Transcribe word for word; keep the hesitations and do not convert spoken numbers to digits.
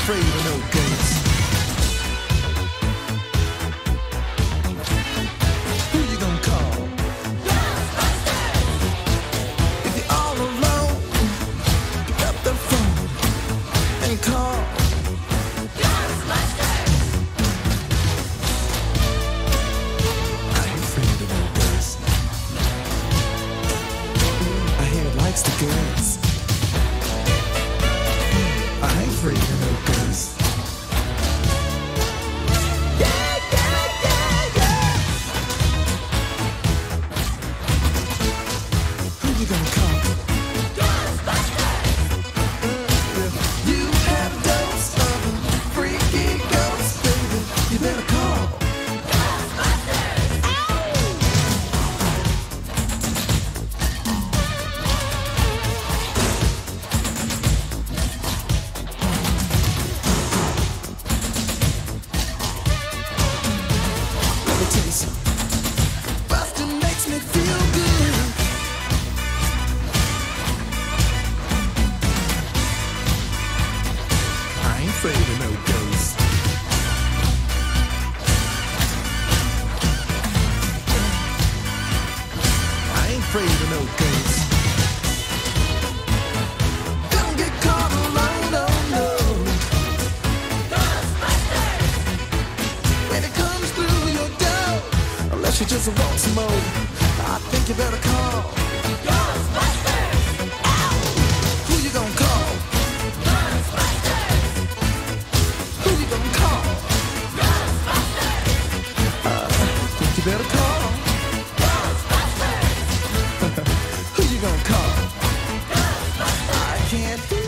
afraid of no ghosts. Who you gonna call? Ghostbusters! If you're all alone, pick up the phone and call Ghostbusters! I ain't afraid of no ghosts. I hear it likes the girls. I ain't afraid of no ghosts. Yeah, yeah, yeah, yeah. Who you gonna call? Ghostbusters! If you have ghosts of a freaky ghost, baby, you better call Ghostbusters! Let me tell you something. Bustin' makes me feel good. I ain't afraid of no ghosts. I ain't afraid of no ghosts. Don't get caught alone, no, no. Ghostbusters! When it comes through your door, unless you just want some more, I think you better call Ghostbusters! Ow! Who you gonna call? Ghostbusters! Who you gonna call? Ghostbusters! I think you better call Ghostbusters! Who you gonna call? Ghostbusters! I can't